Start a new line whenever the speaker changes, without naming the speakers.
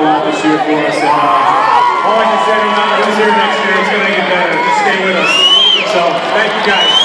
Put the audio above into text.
lot this year for us. And all I can say, no matter who's here next year, it's going to get better. Just stay with us. So, thank you guys.